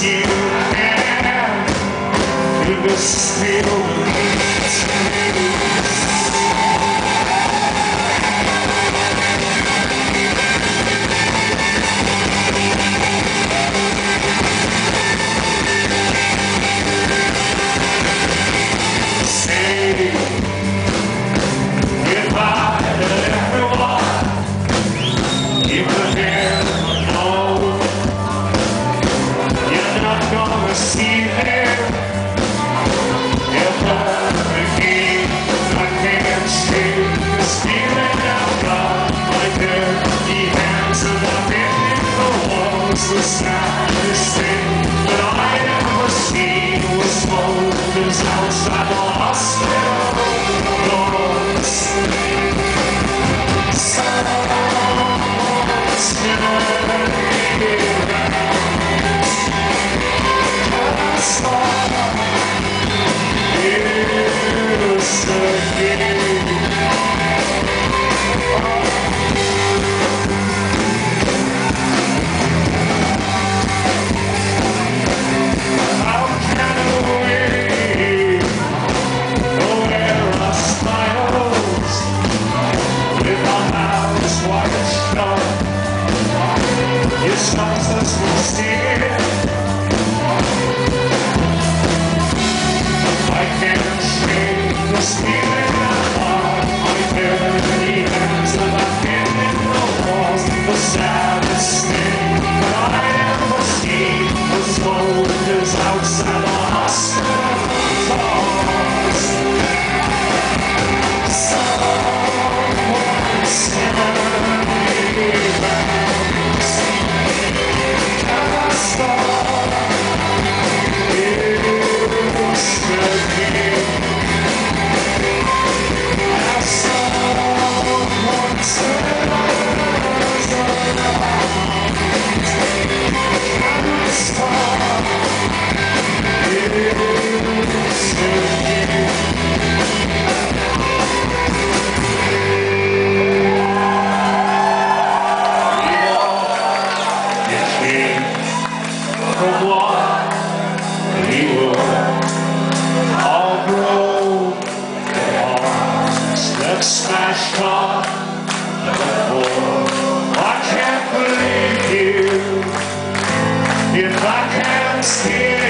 you can in the stillness. Say goodbye to everyone. Keep the hand alone. You're not gonna see them ever again. I can't shake this feeling I've got. My dirty hands and I've been in the walls. The saddest thing that I ever seen was soldiers outside the hospital doors. Someone's gonna be around. Cast off is again. How can we wear our smiles with our mouths wide shut? It stops us from seeing. I can't shake this feeling I've got. My dirty hands and I've been in the walls. The saddest thing that I ever seen was soldiers outside the hospital doors. Someone's gonna be around. Cast off is again. As someone turns around, cast off is again. From what we were, all broken hearts that smashed on the floor. I can't believe you if I can't see